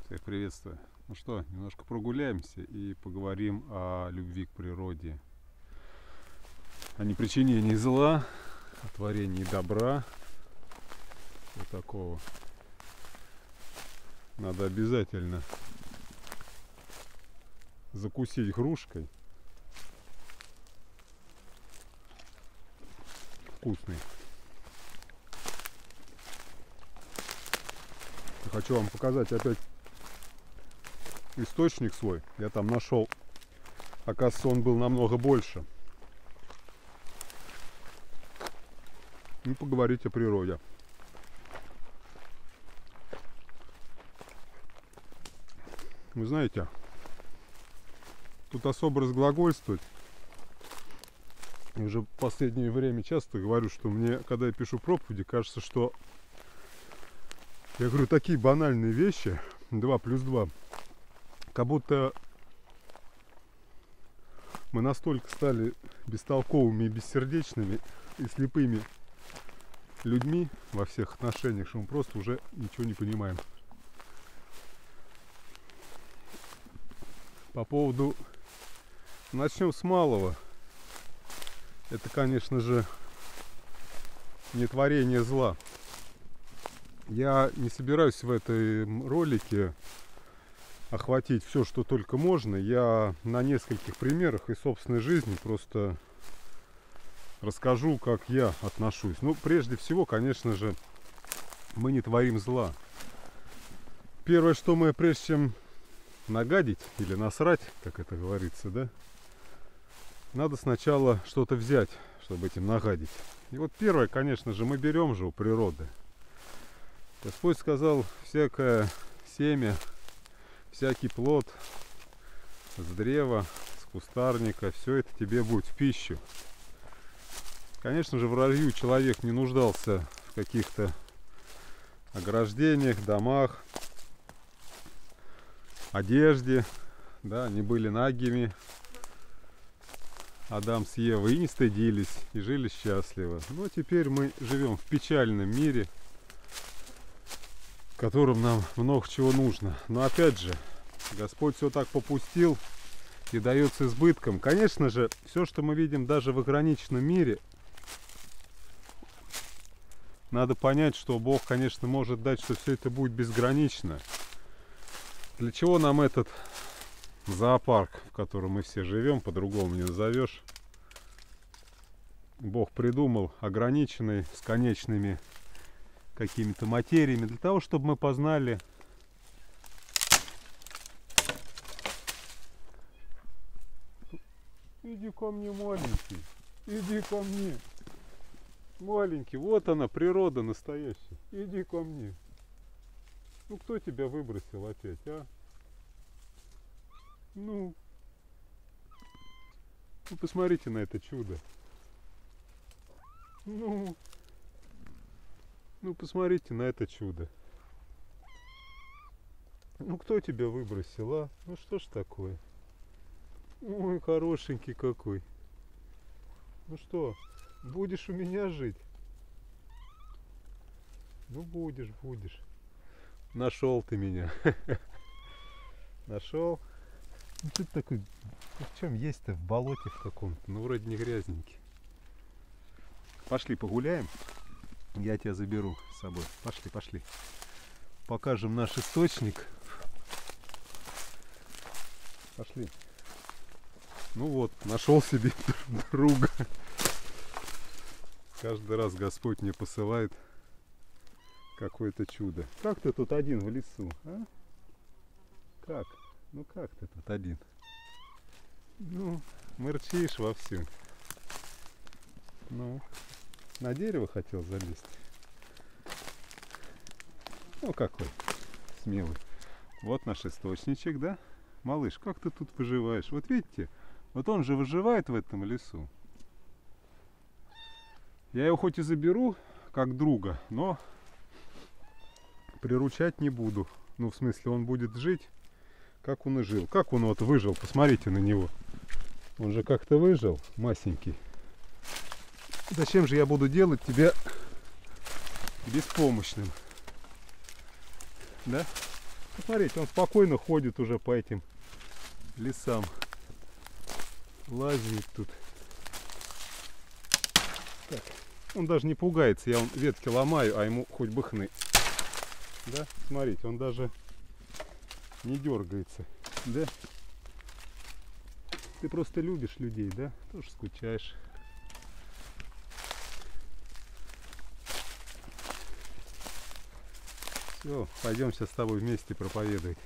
Всех приветствую. Ну что, немножко прогуляемся и поговорим о любви к природе, о непричинении зла, о творении добра. Вот такого. Надо обязательно закусить грушкой. Вкусный. Я хочу вам показать опять источник свой. Я там нашел. Оказывается, он был намного больше. И поговорить о природе. Вы знаете, тут особо разглагольствовать. И уже в последнее время часто говорю, что мне, когда я пишу проповеди, кажется, что я говорю такие банальные вещи, 2 плюс 2, как будто мы настолько стали бестолковыми и бессердечными и слепыми людьми во всех отношениях, что мы просто уже ничего не понимаем. По поводу... Начнем с малого. Это, конечно же, не творение зла. Я не собираюсь в этом ролике охватить все, что только можно. Я на нескольких примерах из собственной жизни просто расскажу, как я отношусь. Ну, прежде всего, конечно же, мы не творим зла. Первое, что мы, прежде чем нагадить или насрать, как это говорится, да, надо сначала что-то взять, чтобы этим нагадить. И вот первое, конечно же, мы берем же у природы. Господь сказал, всякое семя, всякий плод с древа, с кустарника, все это тебе будет в пищу. Конечно же, в раю человек не нуждался в каких-то ограждениях, домах, одежде, да, они были нагими. Адам с Евой и не стыдились, и жили счастливо. Но теперь мы живем в печальном мире, в котором нам много чего нужно. Но опять же, Господь все так попустил и дает с избытком. Конечно же, все, что мы видим даже в ограниченном мире, надо понять, что Бог, конечно, может дать, что все это будет безгранично. Для чего нам этот зоопарк, в котором мы все живем, по-другому не назовешь? Бог придумал ограниченный, с конечными какими-то материями, для того, чтобы мы познали иди ко мне, маленький, иди ко мне, маленький, вот она, природа настоящая, иди ко мне. Ну, кто тебя выбросил опять, а? Ну, посмотрите на это чудо. Ну, посмотрите на это чудо. Ну, кто тебя выбросил, а? Ну, что ж такое? Ой, хорошенький какой. Ну что, будешь у меня жить? Ну, будешь. Нашел ты меня. Нашел. Ну, ты такой, в чем есть-то? В болоте в каком-то. Ну, вроде не грязненький. Пошли погуляем. Я тебя заберу с собой. Пошли. Покажем наш источник. Пошли. Ну вот, нашел себе друга. Каждый раз Господь мне посылает какое-то чудо. Как ты тут один в лесу, а? Как? Ну как ты тут один? Ну, мырчишь вовсю. Ну, на дерево хотел залезть. Ну какой смелый. Вот наш источничек, да? Малыш, как ты тут выживаешь? Вот видите, вот он же выживает в этом лесу. Я его хоть и заберу как друга, но приручать не буду. Ну, в смысле, он будет жить, как он и жил. Как он вот выжил, посмотрите на него. Он же как-то выжил, масенький. Зачем же я буду делать тебя беспомощным? Да? Посмотрите, он спокойно ходит уже по этим лесам. Лазит тут. Так. Он даже не пугается. Я ветки ломаю, а ему хоть бы хны. Да? Смотрите, он даже не дергается. Да? Ты просто любишь людей, да? Тоже скучаешь. Все, пойдем сейчас с тобой вместе проповедовать.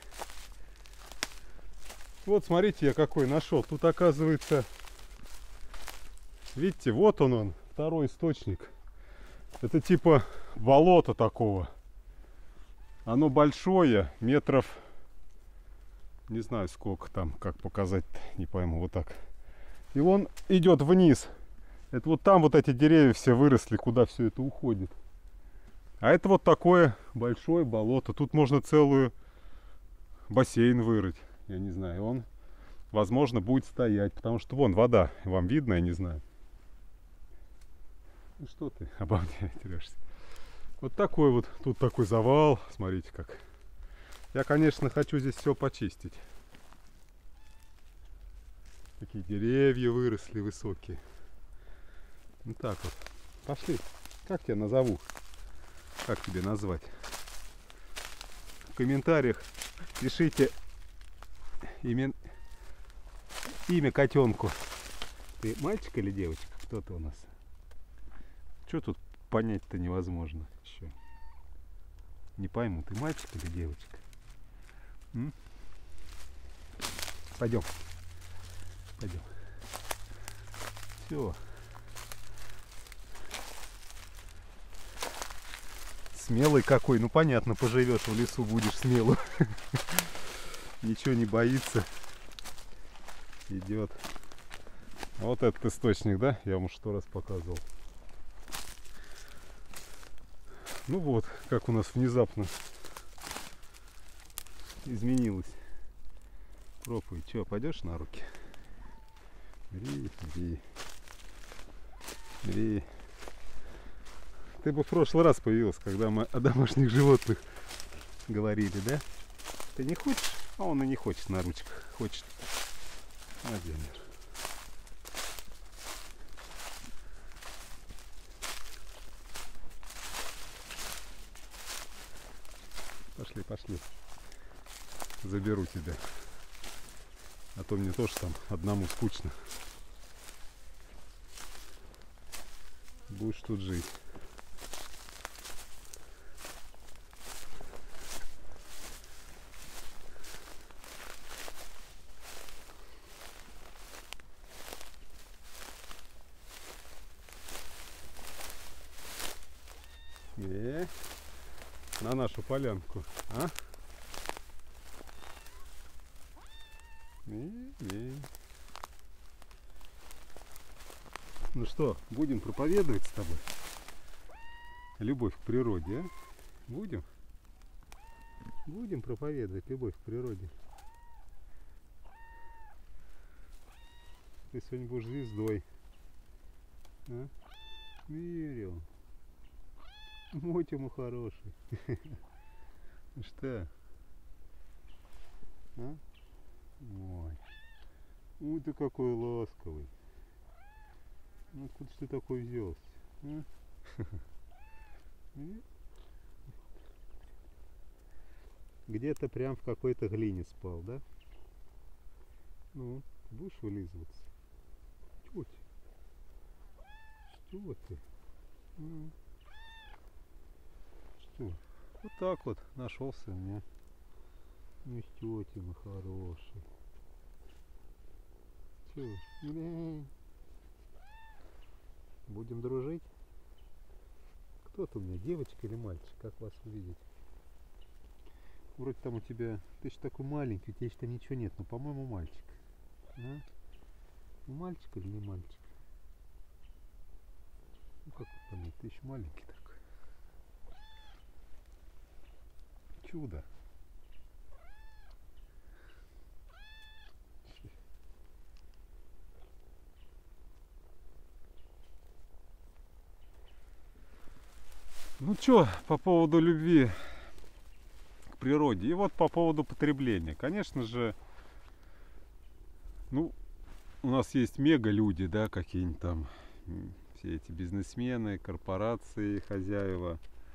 Вот смотрите, я какой нашел. Тут оказывается, видите, вот он, второй источник. Это типа болото такого. Оно большое, метров, не знаю сколько там, как показать, не пойму, вот так. И он идет вниз. Это вот там вот эти деревья все выросли, куда все это уходит. А это вот такое большое болото. Тут можно целую бассейн вырыть. Я не знаю, он, возможно, будет стоять, потому что вон вода. Вам видно, я не знаю. Ну что ты обо мне терешься? Вот такой вот, тут такой завал. Смотрите как. Я, конечно, хочу здесь все почистить. Такие деревья выросли высокие. Вот так вот. Пошли. Как тебя назову? Как тебе назвать? В комментариях пишите имя котенку. Ты мальчик или девочка? Кто ты у нас? Что тут понять-то невозможно еще? Не пойму, ты мальчик или девочка? Пойдем. Пойдем. Все. Смелый какой. Ну понятно, поживешь в лесу, будешь смелым. Ничего не боится. Идет. Вот этот источник, да? Я вам 100 раз показывал. Ну вот, как у нас внезапно изменилось. Проповедь. Че, пойдешь на руки? Бери, бери. Бери. Ты бы в прошлый раз появился, когда мы о домашних животных говорили, да? Ты не хочешь? А он и не хочет на ручках. Хочет. Владимир. Пошли, пошли. Заберу тебя. А то мне тоже там одному скучно. Будешь тут жить. На нашу полянку, а? Ну что, будем проповедовать с тобой? Любовь к природе, а? Будем? Будем проповедовать любовь к природе. Ты сегодня будешь звездой. А? Верил. Мой ты мой хороший. Что? А? Ой. Ой, ты какой ласковый. Ну откуда ж ты такой взялся? А? Где-то прям в какой-то глине спал, да? Ну, будешь вылизываться? Чего ты? Что ты? Что? Вот так вот нашелся мне. Ну, тетя мой хороший. Че? Будем дружить? Кто-то у меня, девочка или мальчик? Как вас увидеть? Вроде там у тебя... Ты же такой маленький, у тебя еще ничего нет. Но, по-моему, мальчик. А? Ну, мальчик или не мальчик? Ну, как понять? Ты еще маленький такой. Чудо. Ну чё, по поводу любви к природе. И вот по поводу потребления. Конечно же, ну, у нас есть мега-люди, да, какие-нибудь там, все эти бизнесмены, корпорации, хозяева.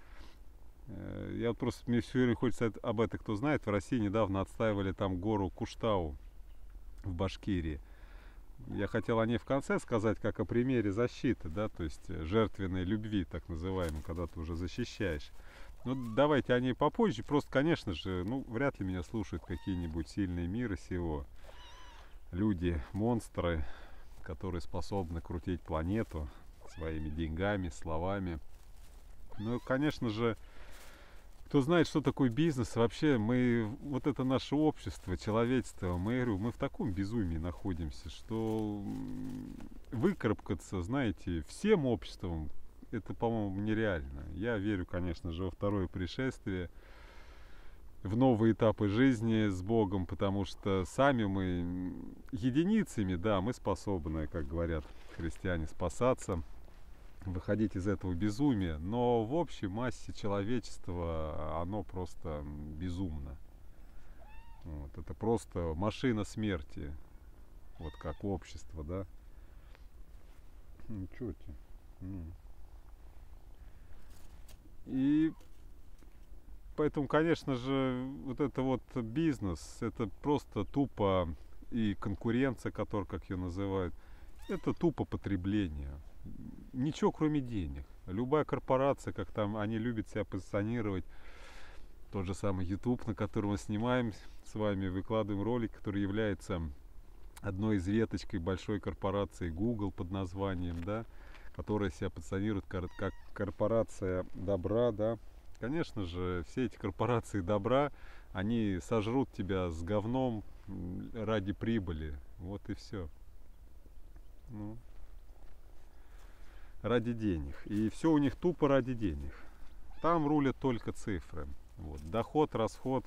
Я вот просто, мне все время хочется об этом, кто знает, в России недавно отстаивали там гору Куштау в Башкирии. Я хотел о ней в конце сказать, как о примере защиты, да, то есть жертвенной любви, так называемой, когда ты уже защищаешь. Ну, давайте о ней попозже. Просто, конечно же, ну, вряд ли меня слушают какие-нибудь сильные мира сего. Люди, монстры, которые способны крутить планету своими деньгами, словами. Ну, конечно же, кто знает, что такое бизнес, вообще мы, вот это наше общество, человечество, мы, говорю, мы в таком безумии находимся, что выкарабкаться, знаете, всем обществом, это, по-моему, нереально. Я верю, конечно же, во второе пришествие, в новые этапы жизни с Богом, потому что сами мы единицами, да, мы способны, как говорят христиане, спасаться, выходить из этого безумия, но в общей массе человечества оно просто безумно. Вот, это просто машина смерти, вот как общество, да. Ну, чё ты? И поэтому, конечно же, вот это вот бизнес, это просто тупо и конкуренция, которую, как ее называют, это тупо потребление. Ничего кроме денег. Любая корпорация, как там они любят себя позиционировать, тот же самый YouTube, на котором мы снимаем с вами, выкладываем ролик, который является одной из веточкой большой корпорации Google под названием, да, которая себя позиционирует как корпорация добра, да. Конечно же, все эти корпорации добра, они сожрут тебя с говном ради прибыли. Вот и все. Ну, ради денег. И все у них тупо ради денег. Там рулят только цифры. Вот. Доход, расход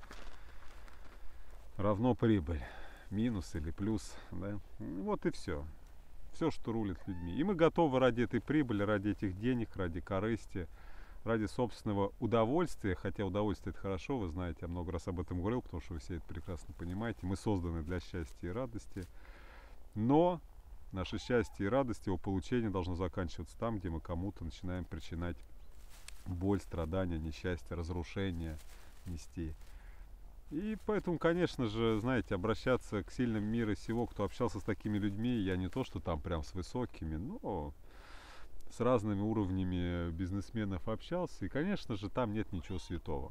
равно прибыль. Минус или плюс. Да? Вот и все. Все, что рулит людьми. И мы готовы ради этой прибыли, ради этих денег, ради корысти, ради собственного удовольствия. Хотя удовольствие это хорошо, вы знаете, я много раз об этом говорил, потому что вы все это прекрасно понимаете. Мы созданы для счастья и радости. Но наше счастье и радость, его получение должно заканчиваться там, где мы кому-то начинаем причинять боль, страдания, несчастье, разрушение нести. И поэтому, конечно же, знаете, обращаться к сильным мира сего, кто общался с такими людьми, я не то, что там прям с высокими, но с разными уровнями бизнесменов общался, и, конечно же, там нет ничего святого.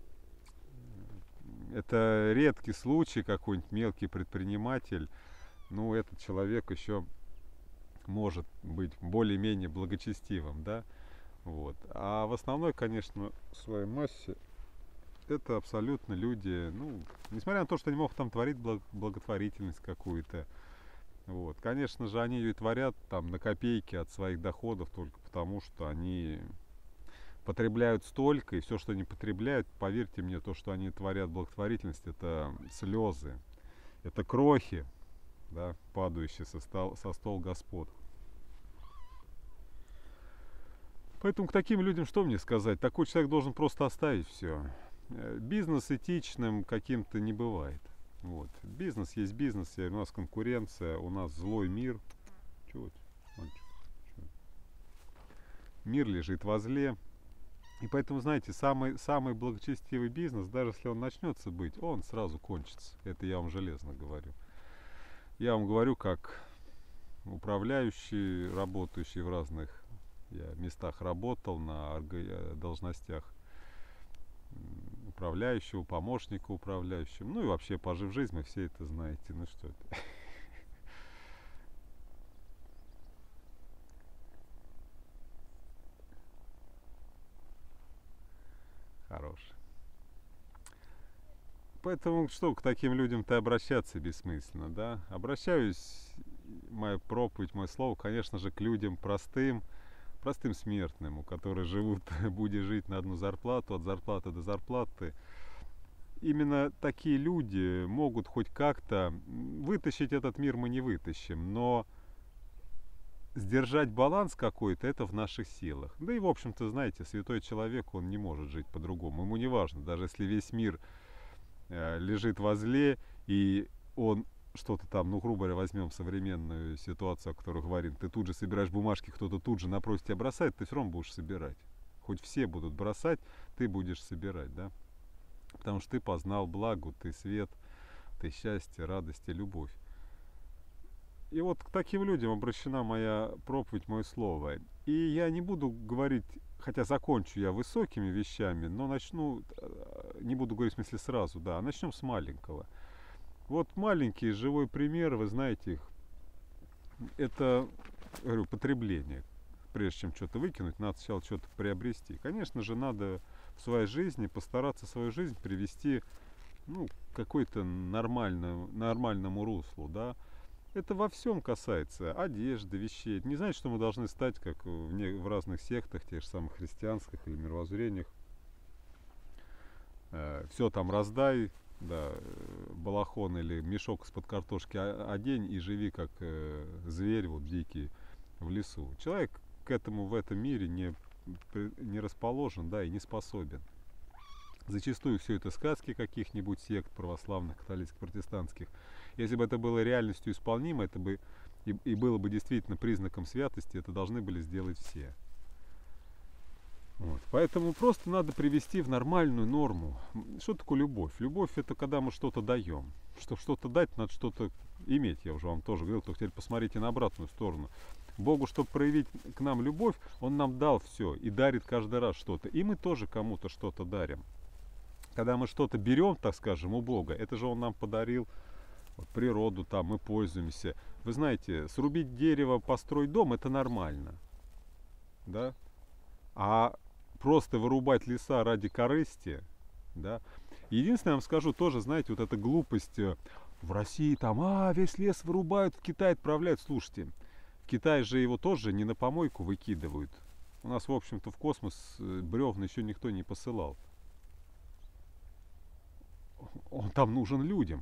Это редкий случай, какой-нибудь мелкий предприниматель, ну, этот человек еще может быть более-менее благочестивым, да, вот. А в основной, конечно, своей массе это абсолютно люди, ну, несмотря на то, что они могут там творить благотворительность какую-то, вот, конечно же, они ее и творят там на копейки от своих доходов только потому, что они потребляют столько, и все, что они потребляют, поверьте мне, то, что они творят благотворительность, это слезы, это крохи, да, падающие со стол Господ. Поэтому к таким людям что мне сказать? Такой человек должен просто оставить все. Бизнес этичным каким-то не бывает. Вот. Бизнес есть бизнес, у нас конкуренция, у нас злой мир. Чего это, мальчик? Чего? Мир лежит возле. И поэтому, знаете, самый благочестивый бизнес, даже если он начнется быть, он сразу кончится. Это я вам железно говорю. Я вам говорю, как управляющий, работающий в разных местах работал, на должностях управляющего, помощника управляющего. Ну и вообще, пожив жизнь, вы все это знаете. Ну что это? Хороший. Поэтому что, к таким людям-то обращаться бессмысленно, да? Обращаюсь, моя проповедь, мое слово, конечно же, к людям простым смертным, у которых живут, будет жить на одну зарплату, от зарплаты до зарплаты. Именно такие люди могут хоть как-то вытащить этот мир, мы не вытащим, но сдержать баланс какой-то, это в наших силах. Да и, в общем-то, знаете, святой человек, он не может жить по-другому. Ему не важно, даже если весь мир лежит во зле, и он что-то там, ну, грубо говоря, возьмем современную ситуацию, о которой говорим, ты тут же собираешь бумажки, кто-то тут же напротив тебя бросает, ты все равно будешь собирать. Хоть все будут бросать, ты будешь собирать, да? Потому что ты познал благо, ты свет, ты счастье, радость и любовь. И вот к таким людям обращена моя проповедь, мое слово. И я не буду говорить, хотя закончу я высокими вещами, но начну, не буду говорить в смысле сразу, да, а начнем с маленького. Вот маленький живой пример, вы знаете их, это, говорю, потребление. Прежде чем что-то выкинуть, надо сначала что-то приобрести. Конечно же, надо в своей жизни постараться свою жизнь привести, ну, к какой-то нормальному руслу, да. Это во всем касается одежды, вещей. Не значит, что мы должны стать, как в разных сектах, тех же самых христианских или мировоззрениях. Все там раздай, да, балахон или мешок из-под картошки одень и живи как зверь вот дикий в лесу. Человек к этому в этом мире не расположен, да, и не способен. Зачастую все это сказки каких-нибудь сект православных, католических, протестантских. Если бы это было реальностью исполнимо, это бы и было бы действительно признаком святости, это должны были сделать все. Вот. Поэтому просто надо привести в нормальную норму. Что такое любовь? Любовь — это когда мы что-то даем. Чтобы что-то дать, надо что-то иметь. Я уже вам тоже говорил, только теперь посмотрите на обратную сторону. Богу, чтобы проявить к нам любовь, Он нам дал все и дарит каждый раз что-то. И мы тоже кому-то что-то дарим. Когда мы что-то берем, так скажем, у Бога, это же Он нам подарил вот, природу, там мы пользуемся. Вы знаете, срубить дерево, построить дом — это нормально. Да? А просто вырубать леса ради корысти, да. Единственное, я вам скажу, тоже, знаете, вот эта глупость в России, там, весь лес вырубают, в Китай отправляют. Слушайте, в Китае же его тоже не на помойку выкидывают. У нас, в общем-то, в космос бревна еще никто не посылал. Он там нужен людям.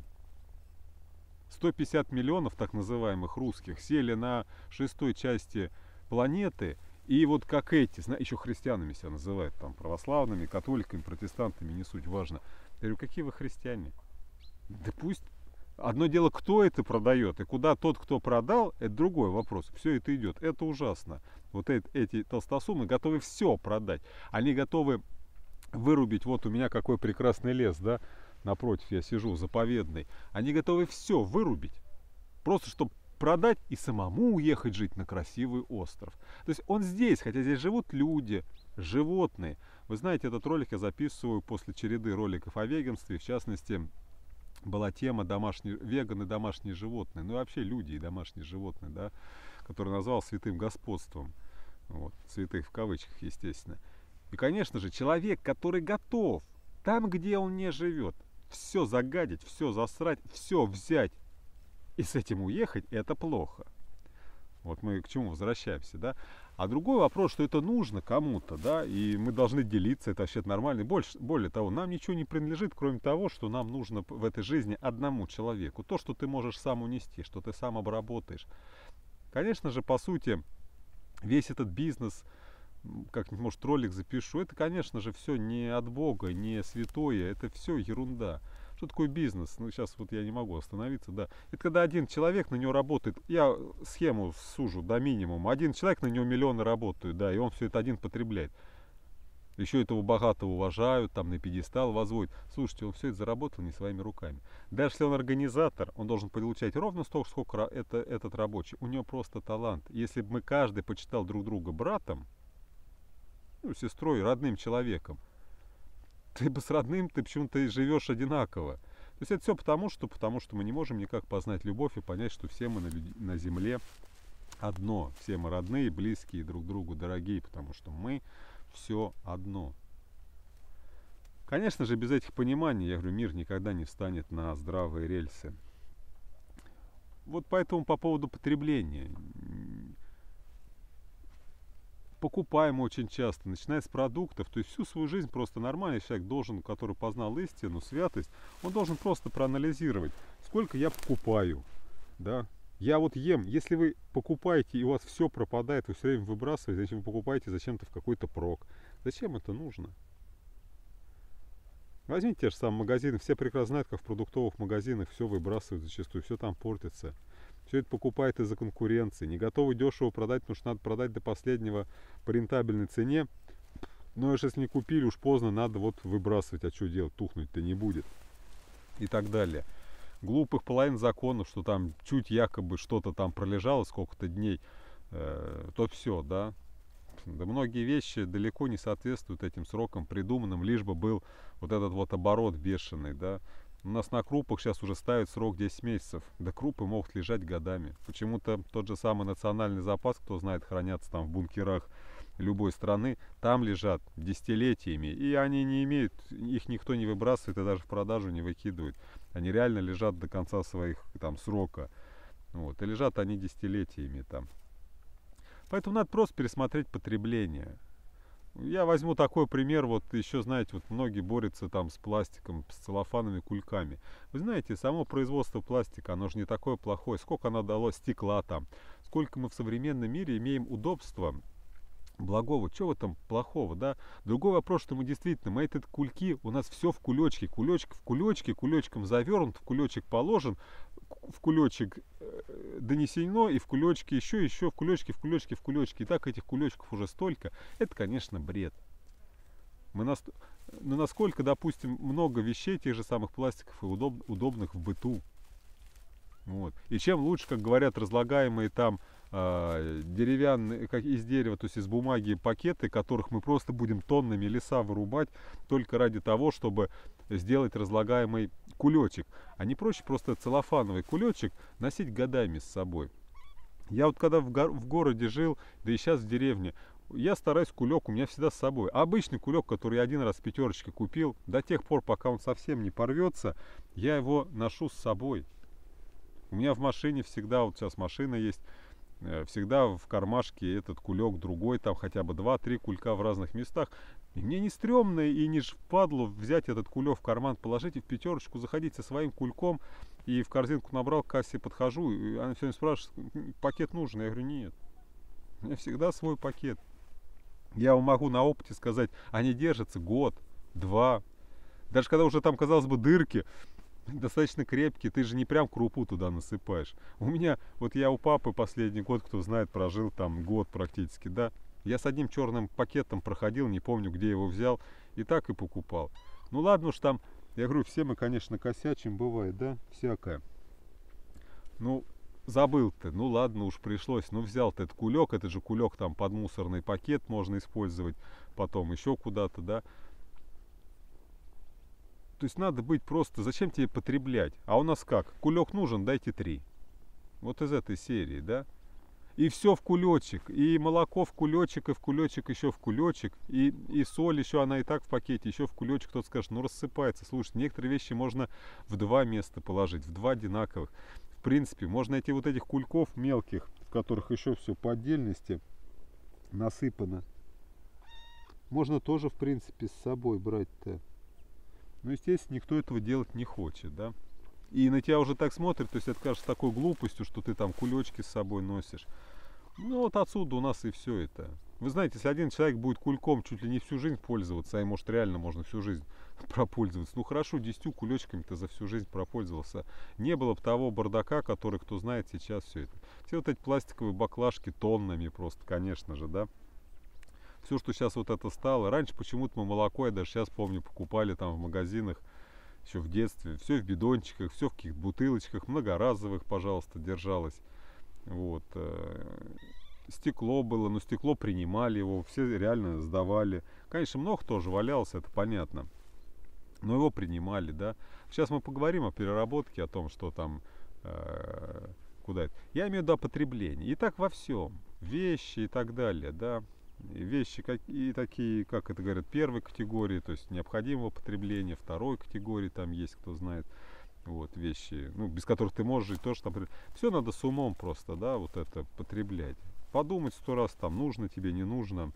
150 миллионов так называемых русских сели на 6-й части планеты. И вот как эти, еще христианами себя называют, там, православными, католиками, протестантами, не суть, важно. Я говорю, какие вы христиане? Да пусть. Одно дело, кто это продает, и куда тот, кто продал, это другой вопрос. Все это идет. Это ужасно. Вот эти толстосумы готовы все продать. Они готовы вырубить, вот у меня какой прекрасный лес, да, напротив я сижу, заповедный. Они готовы все вырубить, просто чтобы продать и самому уехать жить на красивый остров. То есть он здесь, хотя здесь живут люди, животные. Вы знаете, этот ролик я записываю после череды роликов о веганстве. В частности, была тема веганы, домашние животные. Ну и вообще люди и домашние животные, да, который назвал святым господством. Вот, святых в кавычках, естественно. И, конечно же, человек, который готов там, где он не живет, все загадить, все засрать, все взять, и с этим уехать — это плохо. Вот мы к чему возвращаемся, да? А другой вопрос, что это нужно кому-то, да, и мы должны делиться, это вообще нормально. Более того, нам ничего не принадлежит, кроме того, что нам нужно в этой жизни одному человеку. То, что ты можешь сам унести, что ты сам обработаешь. Конечно же, по сути, весь этот бизнес, как-нибудь, может, ролик запишу, это, конечно же, все не от Бога, не святое, это все ерунда. Что такое бизнес? Ну, сейчас вот я не могу остановиться, да. Это когда один человек на него работает, я схему сужу до минимума, один человек, на него миллионы работают, да, и он все это один потребляет. Еще этого богатого уважают, там на пьедестал возводят. Слушайте, он все это заработал не своими руками. Даже если он организатор, он должен получать ровно столько, сколько этот рабочий. У него просто талант. Если бы мы каждый почитал друг друга братом, ну, сестрой, родным человеком, ты бы с родным, ты почему-то живешь одинаково. То есть это все потому что мы не можем никак познать любовь и понять, что все мы на земле одно. Все мы родные, близкие, друг другу дорогие, потому что мы все одно. Конечно же, без этих пониманий, я говорю, мир никогда не встанет на здравые рельсы. Вот поэтому по поводу потребления. Покупаем очень часто, начиная с продуктов, то есть всю свою жизнь просто нормальный человек должен, который познал истину, святость, он должен просто проанализировать, сколько я покупаю, да, Я вот ем, если вы покупаете и у вас все пропадает, вы все время выбрасываете, зачем вы покупаете зачем-то в какой-то прок? Зачем это нужно? Возьмите те же самые магазины, все прекрасно знают, как в продуктовых магазинах все выбрасывают зачастую, все там портится. Все это покупает из-за конкуренции. Не готовы дешево продать, потому что надо продать до последнего по рентабельной цене. Но если не купили, уж поздно, надо вот выбрасывать, а что делать, тухнуть-то не будет. И так далее. Глупых половин законов, что там чуть якобы что-то там пролежало сколько-то дней, то все, да. Да многие вещи далеко не соответствуют этим срокам придуманным, лишь бы был вот этот вот оборот бешеный, да. У нас на крупах сейчас уже ставят срок 10 месяцев. Да крупы могут лежать годами. Почему-то тот же самый национальный запас, кто знает, хранятся там в бункерах любой страны, там лежат десятилетиями. И они не имеют, их никто не выбрасывает и даже в продажу не выкидывает. Они реально лежат до конца своих там срока. Вот. И лежат они десятилетиями там. Поэтому надо просто пересмотреть потребление. Я возьму такой пример, вот еще, знаете, вот многие борются там с пластиком, с целлофановыми кульками. Вы знаете, само производство пластика, оно же не такое плохое. Сколько оно дало стекла там, сколько мы в современном мире имеем удобства благого, что в этом плохого, да? Другой вопрос, что мы действительно, мы эти кульки, у нас все в кулечке, кулечек в кулечке, кулечком завернут, в кулечек положен, в кулечек донесено, и в кулечке еще в кулечке, в кулечке, в кулечке. И так этих кулечков уже столько. Это, конечно, бред. Ну, насколько, допустим, много вещей, тех же самых пластиков и удобных в быту. Вот. И чем лучше, как говорят, разлагаемые там деревянные, как из дерева, то есть из бумаги пакеты, которых мы просто будем тоннами леса вырубать только ради того, чтобы сделать разлагаемый кулечек. А не проще просто целлофановый кулечек носить годами с собой. Я вот когда в городе жил, да и сейчас в деревне, я стараюсь кулек у меня всегда с собой. А обычный кулек, который я один раз в пятерочке купил, до тех пор, пока он совсем не порвется, я его ношу с собой. У меня в машине всегда, вот сейчас машина есть, всегда в кармашке этот кулек другой, там хотя бы 2-3 кулька в разных местах. И мне не стрёмно и не впадло взять этот кулек в карман, положить и в пятерочку, заходить со своим кульком, и в корзинку набрал, к кассе подхожу, и она все время спрашивает, пакет нужен? Я говорю, нет. У меня всегда свой пакет. Я вам могу на опыте сказать, они держатся год, два. Даже когда уже там, казалось бы, дырки, достаточно крепкие, ты же не прям крупу туда насыпаешь. У меня, вот я у папы последний год, кто знает, прожил там год практически, да. Я с одним черным пакетом проходил, не помню, где его взял, и так и покупал. Ну ладно уж там, я говорю, все мы, конечно, косячим, бывает, да, всякое. Ну, забыл ты, ну ладно уж пришлось, ну взял ты этот кулек, это же кулек там под мусорный пакет можно использовать, потом еще куда-то, да. То есть надо быть просто, зачем тебе потреблять? А у нас как? Кулек нужен, дайте 3. Вот из этой серии, да? И все в кулечек, и молоко в кулечек, и в кулечек еще в кулечек, и соль еще, она и так в пакете, еще в кулечек. Кто-то скажет, ну рассыпается. Слушай, некоторые вещи можно в 2 места положить, в 2 одинаковых. В принципе, можно найти вот этих кульков мелких, в которых еще все по отдельности насыпано. Можно тоже, в принципе, с собой брать-то. Ну, естественно, никто этого делать не хочет, да. И на тебя уже так смотрят, то есть это кажется такой глупостью, что ты там кулечки с собой носишь. Ну, вот отсюда у нас и все это. Вы знаете, если один человек будет кульком чуть ли не всю жизнь пользоваться, а может реально можно всю жизнь пропользоваться, ну хорошо, 10 кулечками-то за всю жизнь пропользовался. Не было бы того бардака, который, кто знает, сейчас все это. Все вот эти пластиковые баклажки тоннами просто, конечно же, да. Все, что сейчас вот это стало. Раньше почему-то мы молоко, я даже сейчас помню, покупали там в магазинах, еще в детстве. Все в бидончиках, все в каких-то бутылочках, многоразовых, пожалуйста, держалось. Вот. Стекло было, но стекло принимали его, все реально сдавали. Конечно, много тоже валялось, это понятно. Но его принимали, да. Сейчас мы поговорим о переработке, о том, что там, куда это. Я имею в виду о потреблении. И так во всем. Вещи и так далее, да. Вещи и такие, как это говорят, первой категории, то есть необходимого потребления, второй категории, там есть, кто знает, вот, вещи, ну, без которых ты можешь жить, тоже там, все надо с умом просто, да, вот это потреблять. Подумать 100 раз, там, нужно тебе, не нужно,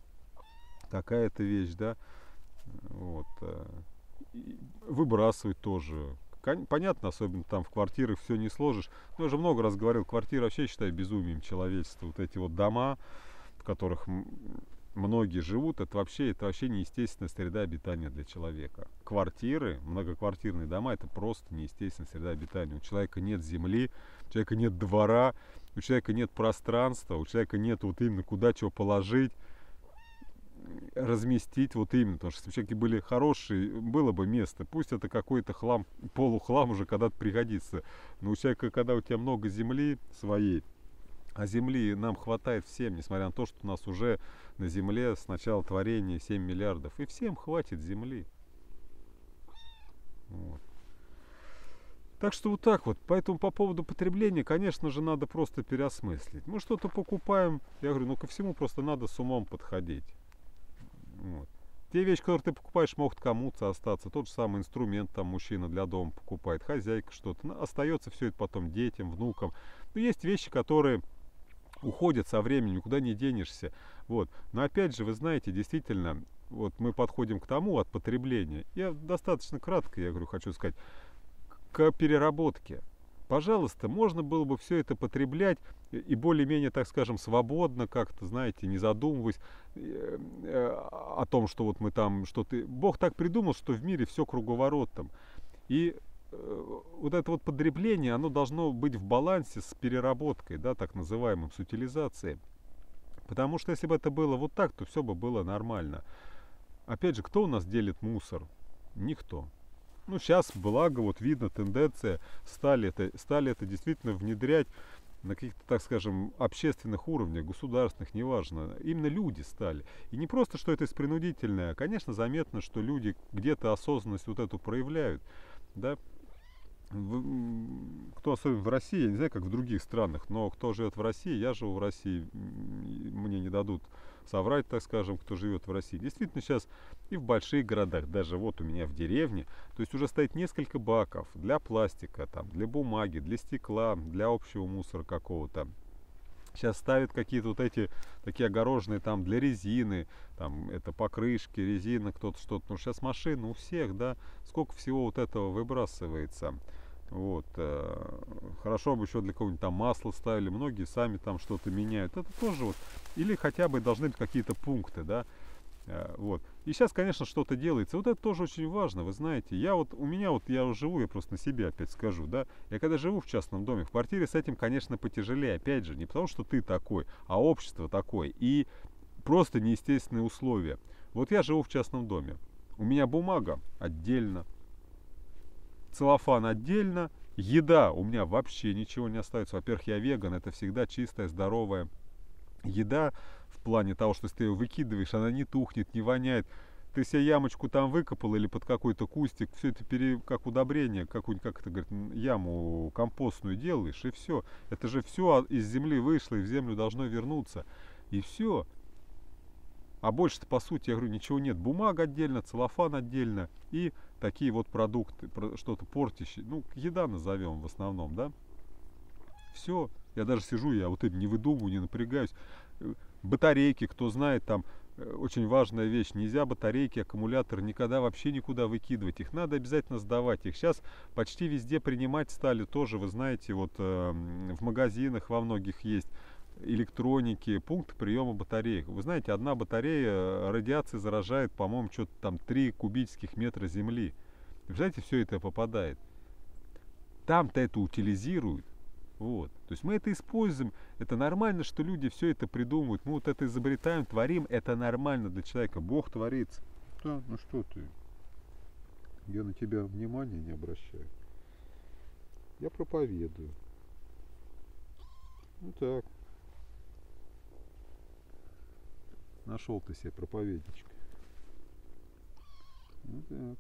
какая-то вещь, да, вот, выбрасывать тоже, Понятно, особенно там в квартирах все не сложишь. Но я уже много раз говорил, квартира вообще считаю безумием человечества. Вот эти вот дома, в которых многие живут, это вообще неестественная среда обитания для человека. Квартиры, многоквартирные дома, это просто неестественная среда обитания. У человека нет земли, у человека нет двора, у человека нет пространства, у человека нет вот именно куда чего положить, разместить, вот именно. Потому что если у человека были хорошие, было бы место. Пусть это какой-то хлам, полухлам уже когда-то пригодится. Но у человека, когда у тебя много земли своей, а земли нам хватает всем, несмотря на то, что у нас уже на земле с начала творения 7 миллиардов. И всем хватит земли. Вот. Так что вот так вот. Поэтому по поводу потребления, конечно же, надо просто переосмыслить. Мы что-то покупаем, я говорю, ну ко всему просто надо с умом подходить. Вот. Те вещи, которые ты покупаешь, могут кому-то остаться. Тот же самый инструмент там мужчина для дома покупает, хозяйка что-то. Остается все это потом детям, внукам. Но есть вещи, которые уходят со временем, никуда не денешься. Вот. Но опять же, вы знаете, действительно, вот мы подходим к тому от потребления. Я достаточно кратко, я говорю, хочу сказать, к переработке. Пожалуйста, можно было бы все это потреблять и более-менее, так скажем, свободно как-то, знаете, не задумываясь о том, что вот мы там что-то... Бог так придумал, что в мире все круговоротом. И вот это вот потребление, оно должно быть в балансе с переработкой, да, так называемым, с утилизацией. Потому что если бы это было вот так, то все бы было нормально. Опять же, кто у нас делит мусор? Никто. Ну, сейчас, благо, вот видно тенденция, стали это действительно внедрять на каких-то, так скажем, общественных уровнях, государственных, неважно. Именно люди стали. И не просто, что это принудительное, а, конечно, заметно, что люди где-то осознанность вот эту проявляют, да. Кто особенно в России, я не знаю, как в других странах, но кто живет в России, я живу в России, мне не дадут соврать, так скажем, кто живет в России. Действительно сейчас и в больших городах, даже вот у меня в деревне, то есть уже стоит несколько баков для пластика, там, для бумаги, для стекла, для общего мусора какого-то. Сейчас ставят какие-то вот эти такие огороженные там для резины, там это покрышки, резина, кто-то что-то. Ну сейчас машины у всех, да, сколько всего вот этого выбрасывается. Вот. Хорошо бы еще для кого-нибудь там масло ставили, многие сами там что-то меняют. Это тоже вот, или хотя бы должны быть какие-то пункты, да. Вот. И сейчас, конечно, что-то делается. Вот это тоже очень важно, вы знаете. Я живу, я просто на себе опять скажу, да. Я когда живу в частном доме, в квартире с этим, конечно, потяжелее. Опять же, не потому что ты такой, а общество такое. И просто неестественные условия. Вот я живу в частном доме. У меня бумага отдельно, целлофан отдельно, еда у меня вообще ничего не остается. Во-первых, я веган, это всегда чистая, здоровая еда. В плане того, что если ты ее выкидываешь, она не тухнет, не воняет. Ты себе ямочку там выкопал или под какой-то кустик, все это как удобрение, какую-нибудь, как это говорит, яму компостную делаешь, и все. Это же все из земли вышло и в землю должно вернуться. И все. А больше-то, по сути, я говорю, ничего нет. Бумага отдельно, целлофан отдельно и такие вот продукты, что-то портящие. Ну, еда назовем в основном, да? Все. Я даже сижу, я вот это не выдумываю, не напрягаюсь. Батарейки, кто знает, там очень важная вещь. Нельзя батарейки, аккумуляторы никогда вообще никуда выкидывать. Их надо обязательно сдавать. Их сейчас почти везде принимать стали тоже. Вы знаете, вот в магазинах во многих есть электроники, пункт приема батареек. Вы знаете, одна батарея радиацией заражает, по-моему, что-то там 3 кубических метра земли. Представляете, все это попадает. Там-то это утилизируют. Вот. То есть мы это используем, это нормально, что люди все это придумывают, мы вот это изобретаем, творим, это нормально для человека, Бог творится. Да, ну что ты, я на тебя внимания не обращаю, я проповедую. Ну так, нашел ты себе проповедничка. Ну так.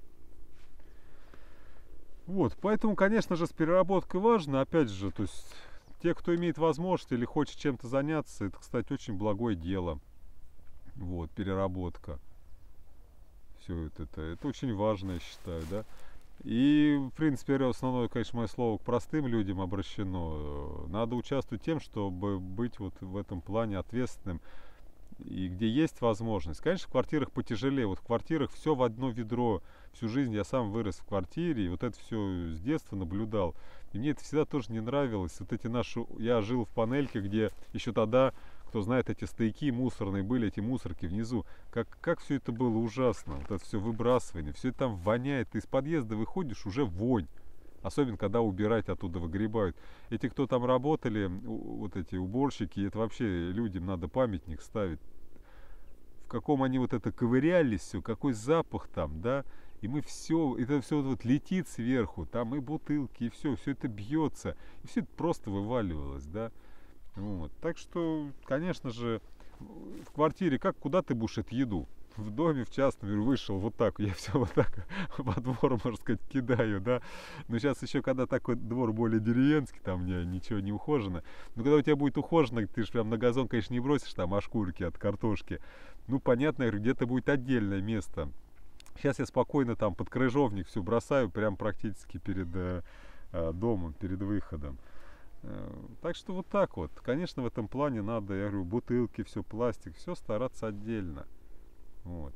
Вот, поэтому, конечно же, с переработкой важно, опять же, то есть те, кто имеет возможность или хочет чем-то заняться, это, кстати, очень благое дело. Вот, переработка. Все это очень важно, я считаю, да. И, в принципе, основное, конечно, мое слово к простым людям обращено. Надо участвовать тем, чтобы быть вот в этом плане ответственным. И где есть возможность. Конечно, в квартирах потяжелее. Вот в квартирах все в одно ведро, всю жизнь я сам вырос в квартире, и вот это все с детства наблюдал. И мне это всегда тоже не нравилось. Вот эти наши... Я жил в панельке, где еще тогда, кто знает, эти стояки мусорные были, эти мусорки внизу. Как все это было ужасно. Вот это все выбрасывание, все это там воняет. Ты из подъезда выходишь, уже вонь. Особенно, когда убирать оттуда выгребают. Эти, кто там работали, вот эти уборщики, это вообще людям надо памятник ставить. В каком они вот это ковырялись, все, какой запах там, да. И мы все, это все вот летит сверху, там и бутылки, и все это бьется. И все это просто вываливалось, да. Вот. Так что, конечно же, в квартире, куда ты будешь эту еду? В доме, в частном, вышел вот так, я все вот так во двор, можно сказать, кидаю, да. Но сейчас еще, когда такой двор более деревенский, там ничего не ухожено. Но когда у тебя будет ухожено, ты же прям на газон, конечно, не бросишь там ошкурки от картошки. Ну, понятно, я говорю, где-то будет отдельное место. Сейчас я спокойно там под крыжовник все бросаю, прям практически перед домом, перед выходом. Так что вот так вот. Конечно, в этом плане надо, я говорю, бутылки, все, пластик, все стараться отдельно. Вот.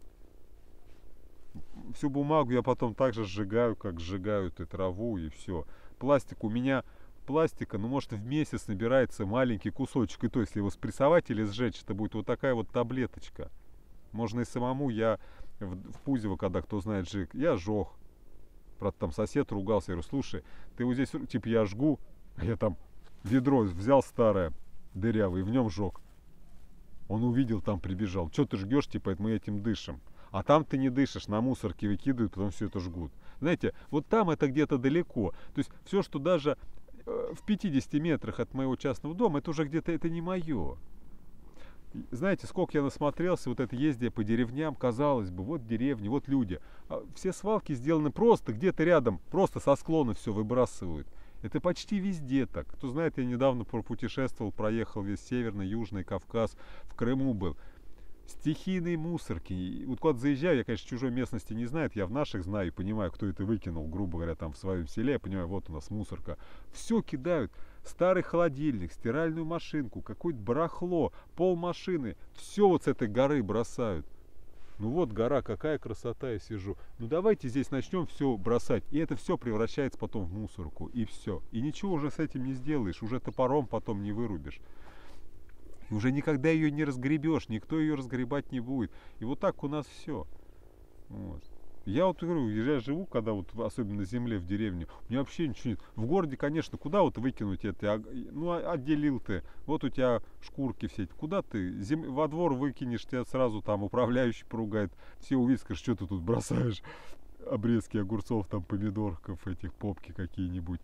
Всю бумагу я потом также сжигаю, как сжигают и траву, и все. Пластик у меня, пластика, ну, может, в месяц набирается маленький кусочек. И то, если его спрессовать или сжечь, это будет вот такая вот таблеточка. Можно и самому, я в Пузево, когда кто знает жиг, я жег. Правда, там сосед ругался, я говорю, слушай, ты вот здесь, типа, я жгу, а я там ведро взял старое, дырявое, и в нем жег. Он увидел, там прибежал. Что ты жгешь, типа, это мы этим дышим. А там ты не дышишь, на мусорке выкидывают, потом все это жгут. Знаете, вот там это где-то далеко. То есть все, что даже в 50 метрах от моего частного дома, это уже где-то, это не мое. Знаете, сколько я насмотрелся, вот это ездя по деревням, казалось бы, вот деревни, вот люди. А все свалки сделаны просто, где-то рядом, просто со склона все выбрасывают. Это почти везде так. Кто знает, я недавно пропутешествовал, проехал весь Северный, Южный Кавказ, в Крыму был. Стихийные мусорки. И вот куда заезжаю, я, конечно, чужой местности не знаю, я в наших знаю и понимаю, кто это выкинул, грубо говоря, там в своем селе, я понимаю, вот у нас мусорка. Все кидают. Старый холодильник, стиральную машинку, какое-то барахло, пол машины. Все вот с этой горы бросают. Ну вот гора, какая красота, я сижу. Ну давайте здесь начнем все бросать. И это все превращается потом в мусорку. И все. И ничего уже с этим не сделаешь. Уже топором потом не вырубишь. И уже никогда ее не разгребешь. Никто ее разгребать не будет. И вот так у нас все. Вот. Я вот говорю, я живу, когда вот, особенно на земле, в деревне, у меня вообще ничего нет. В городе, конечно, куда вот выкинуть это? Ну, отделил ты, вот у тебя шкурки все эти. Куда ты? Во двор выкинешь, тебя сразу там управляющий поругает. Все увидят, скажут, что ты тут бросаешь? Обрезки огурцов, там, помидорков, этих попки какие-нибудь.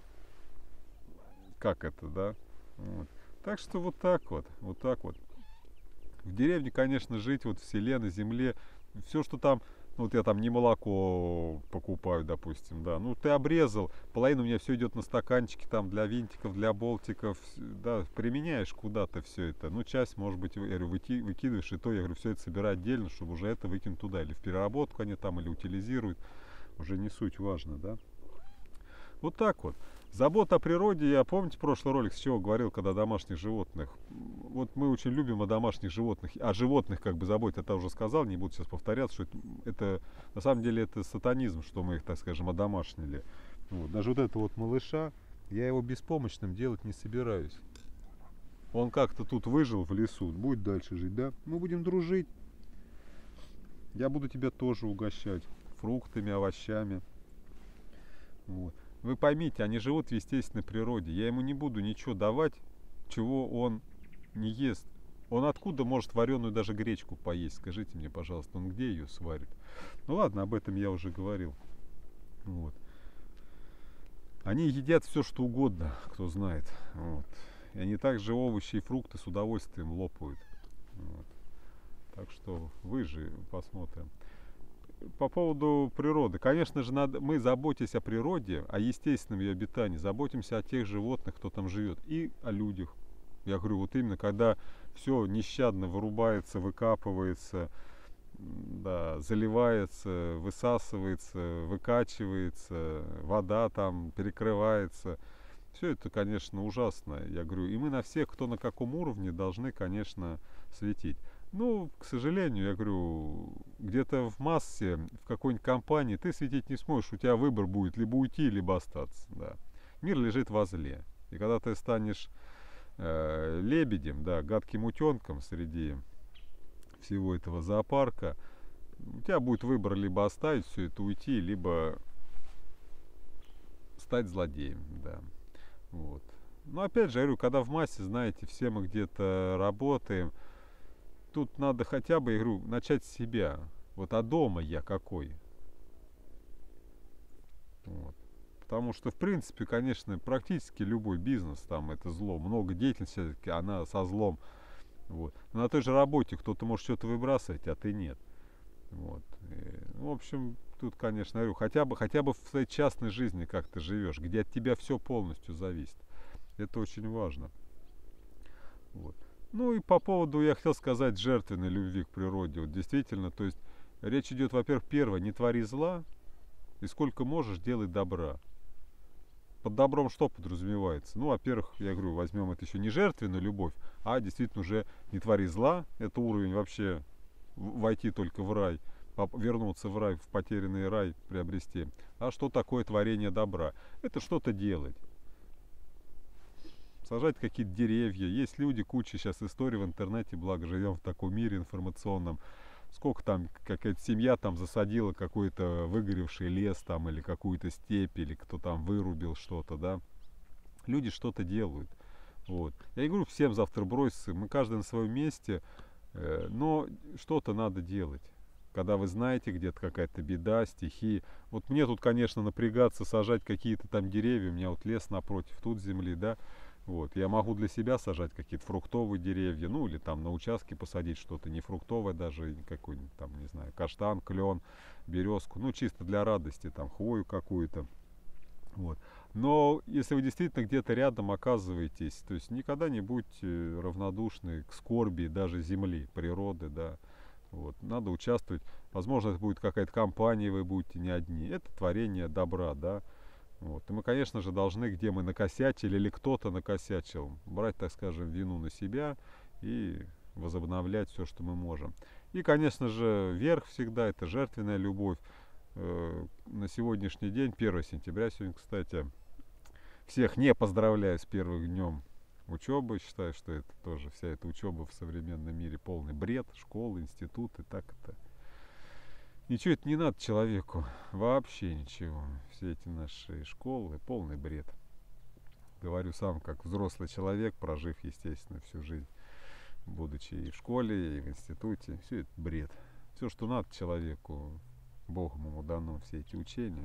Как это, да? Вот. Так что вот так вот, вот так вот. В деревне, конечно, жить, вот в селе, на земле, все, что там. Вот я там не молоко покупаю, допустим, да. Ну, ты обрезал, половина у меня все идет на стаканчики, там, для винтиков, для болтиков, да, применяешь куда-то все это. Ну, часть, может быть, я говорю, выкидываешь, и то, я говорю, все это собирай отдельно, чтобы уже это выкинуть туда. Или в переработку они там, или утилизируют. Уже не суть важно, да. Вот так вот. Забота о природе, я, помните прошлый ролик, с чего говорил, когда о домашних животных? Вот мы очень любим о домашних животных, о животных как бы заботе, это уже сказал, не буду сейчас повторяться, что это на самом деле это сатанизм, что мы их, так скажем, одомашнили. Вот. Даже вот это вот малыша, я его беспомощным делать не собираюсь. Он как-то тут выжил в лесу, будет дальше жить, да? Мы будем дружить. Я буду тебя тоже угощать фруктами, овощами. Вот. Вы поймите, они живут в естественной природе. Я ему не буду ничего давать, чего он не ест. Он откуда может вареную даже гречку поесть? Скажите мне, пожалуйста, он где ее сварит? Ну ладно, об этом я уже говорил. Вот. Они едят все, что угодно, кто знает. Вот. И они также овощи и фрукты с удовольствием лопают. Вот. Так что выживем, посмотрим. По поводу природы. Конечно же, мы, заботясь о природе, о естественном ее обитании, заботимся о тех животных, кто там живет, и о людях. Я говорю, вот именно, когда все нещадно вырубается, выкапывается, да, заливается, высасывается, выкачивается, вода там перекрывается. Все это, конечно, ужасно, я говорю. И мы на всех, кто на каком уровне, должны, конечно, светить. Ну, к сожалению, я говорю, где-то в массе, в какой-нибудь компании ты светить не сможешь, у тебя выбор будет либо уйти, либо остаться, да. Мир лежит возле. И когда ты станешь лебедем, да, гадким утенком среди всего этого зоопарка, у тебя будет выбор либо оставить все это, уйти, либо стать злодеем, да. Вот. Но опять же, я говорю, когда в массе, знаете, все мы где-то работаем, тут надо хотя бы, я говорю, начать с себя. Вот, а дома я какой? Вот. Потому что, в принципе, конечно, практически любой бизнес, там, это зло. Много деятельности, она со злом. Вот. Но на той же работе кто-то может что-то выбрасывать, а ты нет. Вот. И, в общем, тут, конечно, я говорю, хотя бы в своей частной жизни как ты живешь, где от тебя все полностью зависит. Это очень важно. Вот. Ну и по поводу, я хотел сказать, жертвенной любви к природе. Вот действительно, то есть речь идет, во-первых, первое, не твори зла, и сколько можешь, делай добра. Под добром что подразумевается? Ну, во-первых, я говорю, возьмем это еще не жертвенную любовь, а действительно уже не твори зла. Это уровень вообще войти только в рай, вернуться в рай, в потерянный рай приобрести. А что такое творение добра? Это что-то делать. Сажать какие-то деревья. Есть люди, куча сейчас историй в интернете, благо живем в таком мире информационном. Сколько там какая-то семья там засадила какой-то выгоревший лес там или какую-то степь, или кто там вырубил что-то, да. Люди что-то делают. Вот. Я не говорю всем завтра броситься, мы каждый на своем месте, но что-то надо делать. Когда вы знаете, где-то какая-то беда, стихии. Вот мне тут, конечно, напрягаться, сажать какие-то там деревья, у меня вот лес напротив, тут земли, да. Вот. Я могу для себя сажать какие-то фруктовые деревья, ну или там на участке посадить что-то не фруктовое, даже какой-нибудь там, не знаю, каштан, клен, березку, ну чисто для радости, там хвою какую-то. Вот. Но если вы действительно где-то рядом оказываетесь, то есть никогда не будьте равнодушны к скорби даже земли, природы, да. Вот. Надо участвовать. Возможно, это будет какая-то компания, вы будете не одни. Это творение добра, да. Вот. И мы, конечно же, должны, где мы накосячили или кто-то накосячил, брать, так скажем, вину на себя и возобновлять все, что мы можем. И, конечно же, верх всегда это жертвенная любовь. На сегодняшний день, 1 сентября сегодня, кстати, всех не поздравляю с первым днем учебы. Считаю, что это тоже вся эта учеба в современном мире полный бред. Школы, институты, так это. Ничего это не надо человеку. Вообще ничего. Все эти наши школы полный бред. Говорю сам, как взрослый человек, прожив, естественно, всю жизнь, будучи и в школе, и в институте. Все это бред. Все, что надо человеку, Богом ему дано, все эти учения.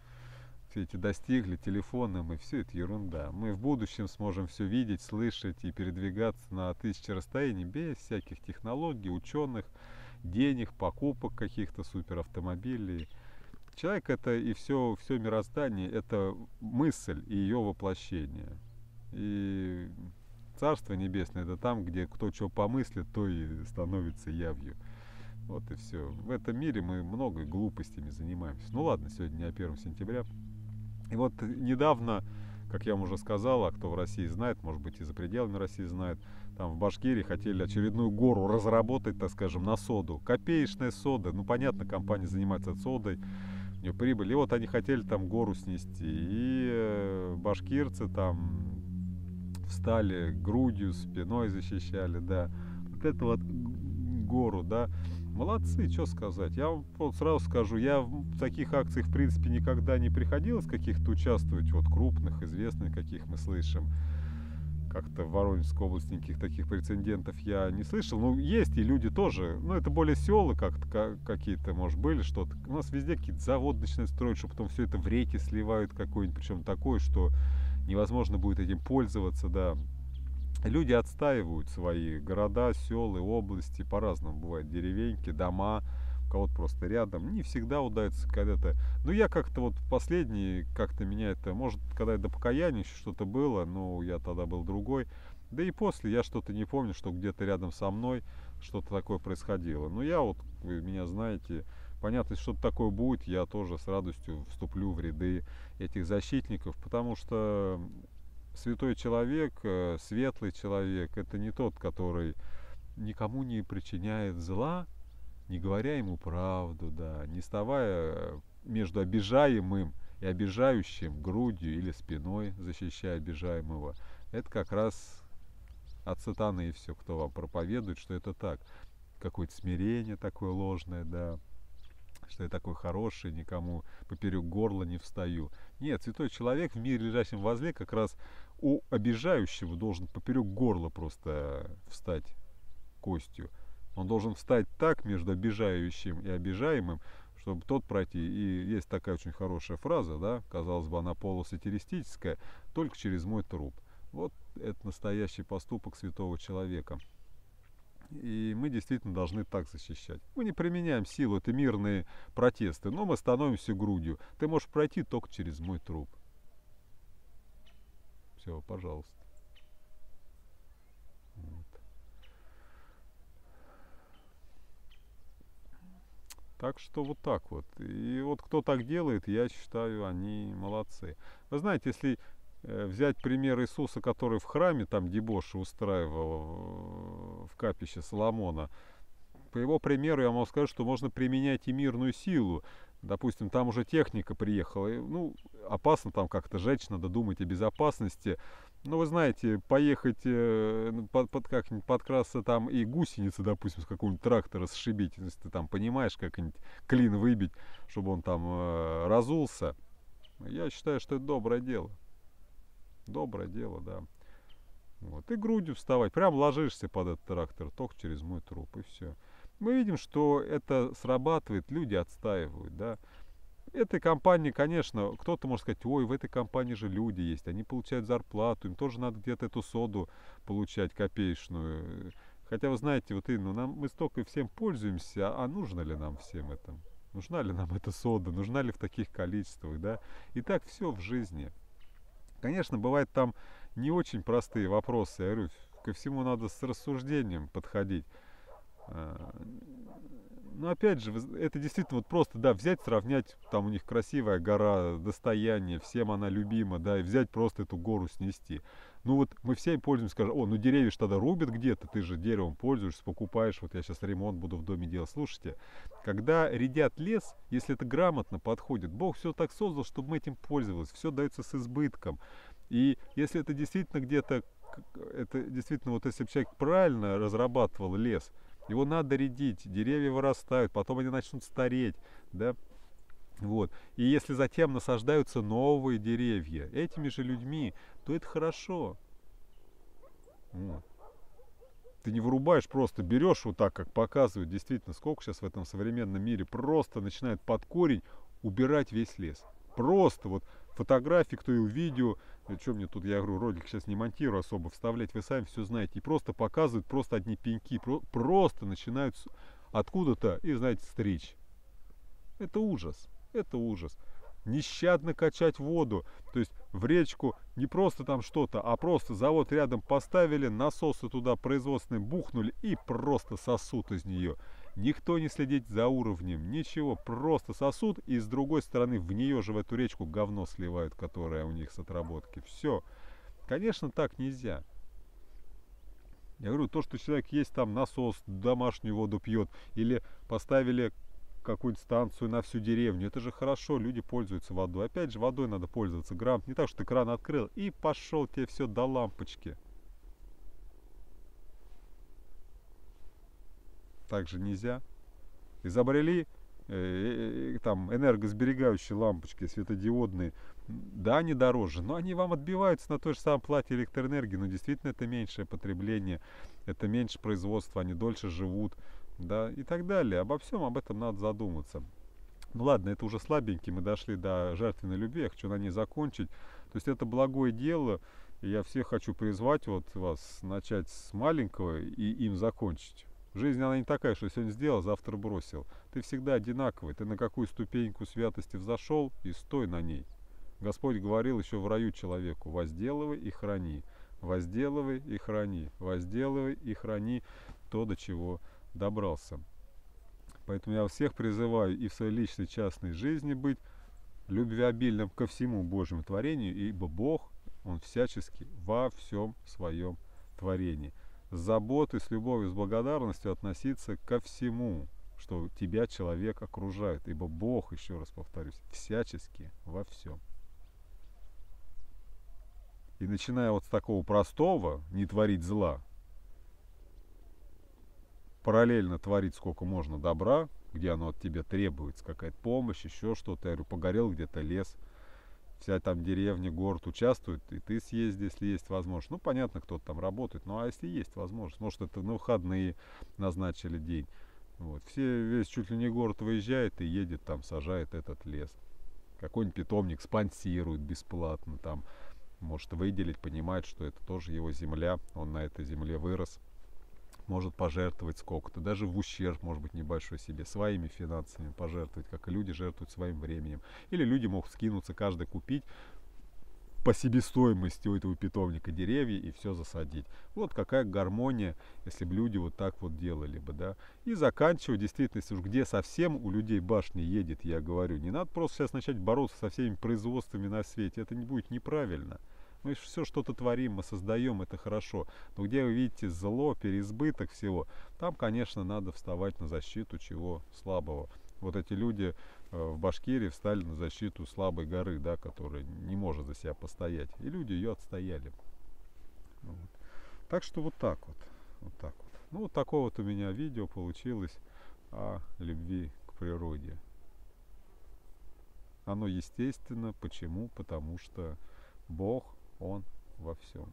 Все эти достигли телефоном, и все это ерунда. Мы в будущем сможем все видеть, слышать и передвигаться на тысячи расстояний без всяких технологий, ученых, денег, покупок каких-то суперавтомобилей. Человек это и все мироздание, это мысль и ее воплощение. И Царство Небесное это там, где кто что помыслит, то и становится явью. Вот и все. В этом мире мы много глупостями занимаемся. Ну ладно, сегодня не о 1 сентября. И вот недавно, как я вам уже сказал, а кто в России знает, может быть и за пределами России знает, там в Башкирии хотели очередную гору разработать, так скажем, на соду. Копеечная сода, ну понятно, компания занимается содой, у нее прибыль. И вот они хотели там гору снести. И башкирцы там встали грудью, спиной защищали, да. Вот эту вот гору, да. Молодцы, что сказать. Я вам вот сразу скажу, я в таких акциях, в принципе, никогда не приходилось каких-то участвовать, вот крупных, известных, каких мы слышим. Как-то в Воронежской области никаких таких прецедентов я не слышал. Ну, есть и люди тоже, ну, это более селы как-то какие-то, может, были что-то. У нас везде какие-то заводы начинают строить, что потом все это в реки сливают какой-нибудь, причем такое, что невозможно будет этим пользоваться, да. Люди отстаивают свои города, селы, области, по-разному бывает, деревеньки, дома, у кого-то просто рядом. Не всегда удается когда-то. Но я как-то вот последний, как-то меня это, может, когда я до покаяния еще что-то было, но я тогда был другой. Да и после я что-то не помню, что где-то рядом со мной что-то такое происходило. Но я вот, вы меня знаете, понятно, если что-то такое будет, я тоже с радостью вступлю в ряды этих защитников, потому что святой человек, светлый человек, это не тот, который никому не причиняет зла, не говоря ему правду, да, не вставая между обижаемым и обижающим грудью или спиной, защищая обижаемого. Это как раз от сатаны и все, кто вам проповедует, что это так. Какое-то смирение такое ложное, да, что я такой хороший, никому поперек горла не встаю. Нет, святой человек в мире, лежащем возле, как раз у обижающего должен поперек горла просто встать костью. Он должен встать так между обижающим и обижаемым, чтобы тот пройти. И есть такая очень хорошая фраза, да, казалось бы, она полусатиристическая, только через мой труп. Вот это настоящий поступок святого человека. И мы действительно должны так защищать. Мы не применяем силу, это мирные протесты, но мы становимся грудью. Ты можешь пройти только через мой труп. Все, пожалуйста. Вот. Так что вот так вот. И вот кто так делает, я считаю, они молодцы. Вы знаете, если взять пример Иисуса, который в храме там дебоши устраивал в капище Соломона, по его примеру я могу сказать, что можно применять и мирную силу. Допустим, там уже техника приехала. И, ну, опасно там как-то жечь, надо думать о безопасности. Ну, вы знаете, поехать как-нибудь подкрасться там и гусеницы, допустим, с какого-нибудь трактора сшибить, если ты там понимаешь, как-нибудь клин выбить, чтобы он там разулся. Я считаю, что это доброе дело. Доброе дело, да. Вот. И грудью вставать. Прям ложишься под этот трактор, только через мой труп, и все. Мы видим, что это срабатывает, люди отстаивают, да. Этой компании, конечно, кто-то может сказать, ой, в этой компании же люди есть, они получают зарплату, им тоже надо где-то эту соду получать копеечную. Хотя, вы знаете, вот именно мы столько всем пользуемся, а нужно ли нам всем это? Нужна ли нам эта сода? Нужна ли в таких количествах, да? И так все в жизни. Конечно, бывает там не очень простые вопросы. Я говорю, ко всему надо с рассуждением подходить. Но опять же, это действительно вот просто, да, взять, сравнять, там у них красивая гора, достояние, всем она любима, да, и взять просто эту гору снести. Ну вот мы все пользуемся, скажем, о, ну деревья ж тогда рубят где-то, ты же деревом пользуешься, покупаешь, вот я сейчас ремонт буду в доме делать. Слушайте, когда редят лес, если это грамотно подходит, Бог все так создал, чтобы мы этим пользовались, все дается с избытком. И если это действительно где-то, это действительно, вот если бы человек правильно разрабатывал лес, его надо редить, деревья вырастают, потом они начнут стареть, да, вот. И если затем насаждаются новые деревья этими же людьми, то это хорошо. Вот. Ты не вырубаешь, просто берешь вот так, как показывают, действительно, сколько сейчас в этом современном мире, просто начинают под корень убирать весь лес. Просто вот фотографии, кто и видео, что мне тут, я говорю, ролик сейчас не монтирую особо, вставлять, вы сами все знаете, и просто показывают просто одни пеньки, просто начинают откуда-то, и, знаете, стричь. Это ужас, это ужас. Нещадно качать воду, то есть в речку не просто там что-то, а просто завод рядом поставили, насосы туда производственные бухнули и просто сосут из нее. Никто не следит за уровнем, ничего, просто сосуд, и с другой стороны в нее же, в эту речку, говно сливают, которое у них с отработки. Все. Конечно, так нельзя. Я говорю, то, что человек есть там насос, домашнюю воду пьет, или поставили какую-нибудь станцию на всю деревню, это же хорошо, люди пользуются водой. Опять же, водой надо пользоваться грамотно, не так, что ты кран открыл и пошел тебе все до лампочки. Так же нельзя. Изобрели там энергосберегающие лампочки светодиодные, да, они дороже, но они вам отбиваются на той же самой плате электроэнергии, но действительно это меньшее потребление, это меньше производства, они дольше живут, да, и так далее. Обо всем об этом надо задуматься. Ну ладно, это уже слабенький, мы дошли до жертвенной любви, я хочу на ней закончить. То есть это благое дело, и я всех хочу призвать вот вас начать с маленького и им закончить. Жизнь, она не такая, что сегодня сделал, завтра бросил. Ты всегда одинаковый, ты на какую ступеньку святости взошел и стой на ней. Господь говорил еще в раю человеку: возделывай и храни, возделывай и храни, возделывай и храни то, до чего добрался. Поэтому я всех призываю и в своей личной частной жизни быть любвеобильным ко всему Божьему творению, ибо Бог, Он всячески во всем своем творении. с заботой, с любовью, с благодарностью относиться ко всему, что тебя человек окружает. Ибо Бог, еще раз повторюсь, всячески во всем. И начиная вот с такого простого, не творить зла, параллельно творить сколько можно добра, где оно от тебя требуется, какая-то помощь, еще что-то. Я говорю, погорел где-то лес, вся там деревня, город участвует, и ты съезди, если есть возможность. Ну, понятно, кто-то там работает, ну, а если есть возможность, может, это на выходные назначили день. Вот. Весь чуть ли не город выезжает и едет там, сажает этот лес. Какой-нибудь питомник спонсирует бесплатно, там, может выделить, понимает, что это тоже его земля, он на этой земле вырос. Может пожертвовать сколько-то, даже в ущерб, может быть, небольшой себе, своими финансами пожертвовать, как и люди жертвуют своим временем. Или люди могут скинуться, каждый купить по себестоимости у этого питомника деревья и все засадить. Вот какая гармония, если бы люди вот так вот делали бы, да. И заканчивая, действительно, если уж где совсем у людей башня едет, я говорю, не надо просто сейчас начать бороться со всеми производствами на свете, это не будет неправильно. Мы все что-то творим, мы создаем, это хорошо. Но где вы видите зло, переизбыток всего, там, конечно, надо вставать на защиту чего слабого. Вот эти люди в Башкирии встали на защиту слабой горы, да, которая не может за себя постоять. И люди ее отстояли. Вот. Так что вот так вот. Вот так вот. Ну, вот такое вот у меня видео получилось о любви к природе. Оно естественно. Почему? Потому что Бог, Он во всем.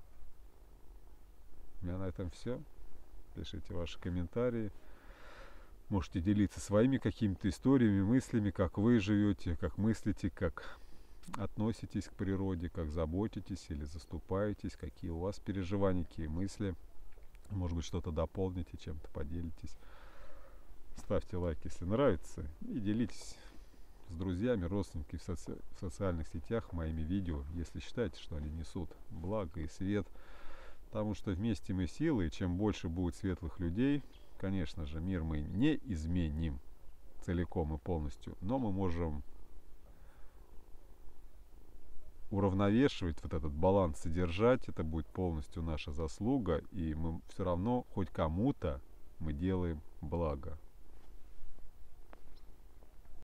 У меня на этом все. Пишите ваши комментарии. Можете делиться своими какими-то историями, мыслями, как вы живете, как мыслите, как относитесь к природе, как заботитесь или заступаетесь, какие у вас переживания, какие мысли. Может быть, что-то дополните, чем-то поделитесь. Ставьте лайк, если нравится, и делитесь с друзьями, родственниками в социальных сетях моими видео, если считаете, что они несут благо и свет. Потому что вместе мы силы, и чем больше будет светлых людей, конечно же, мир мы не изменим целиком и полностью, но мы можем уравновешивать вот этот баланс, содержать. Это будет полностью наша заслуга, и мы все равно хоть кому-то мы делаем благо.